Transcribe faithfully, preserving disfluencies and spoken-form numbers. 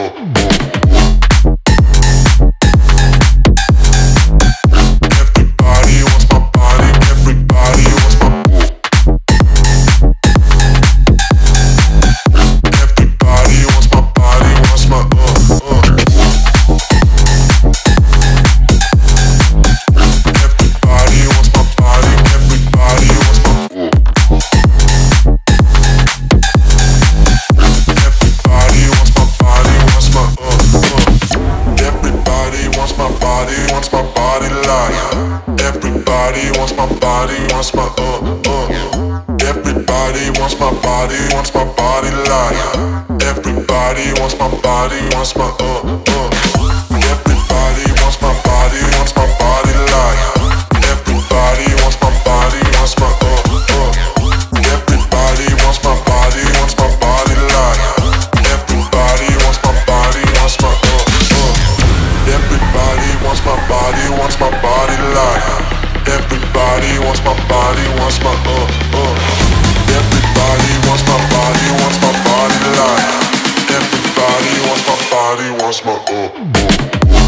Everybody wants my body, wants my uh uh. Everybody wants my body, wants my body like. Everybody wants my body, wants my uh uh. Everybody wants my body, wants my body like. Everybody wants my body, wants my uh uh. Everybody wants my body, wants my body like. Everybody wants my body, wants my uh uh. Everybody wants my body, wants my body like. Everybody wants my body, wants my uh uh. Everybody wants my body, wants my body like. Everybody wants my body, wants my uh uh.